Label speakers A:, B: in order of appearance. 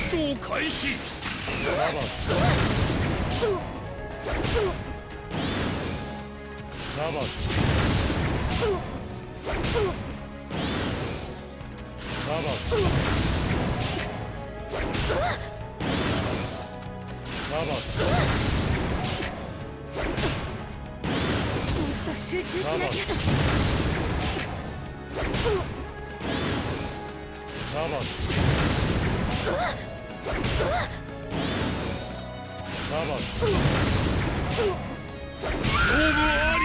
A: 闘開始。
B: サバサバ
C: 集中しなきゃ。
A: 勝負あ